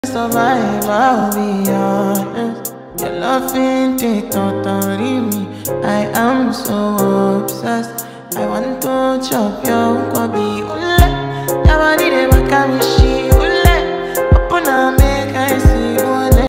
Survive, I'll be honest. Your love ain't it totally me. I am so obsessed. I want to chop your kwabi. Ule, your body they make me